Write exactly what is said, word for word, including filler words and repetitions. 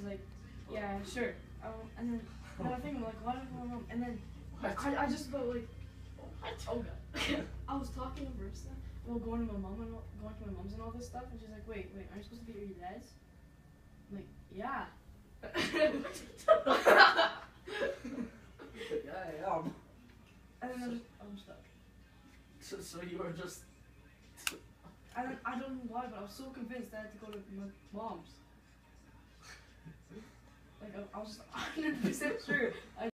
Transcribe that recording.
she's like, yeah, sure. Um, and then, and then I think I'm like, why did my mom? And then I, I just about like, oh god. I was talking to Marissa about going to my mom and all, going to my mom's and all this stuff, and she's like, wait, wait, aren't you supposed to be at your dad's? I'm like, yeah. Yeah, I am. And then I'm, just, I'm stuck. So, so you were just. And then I don't know why, but I was so convinced I had to go to my mom's. Like I, I was just one hundred percent sure. I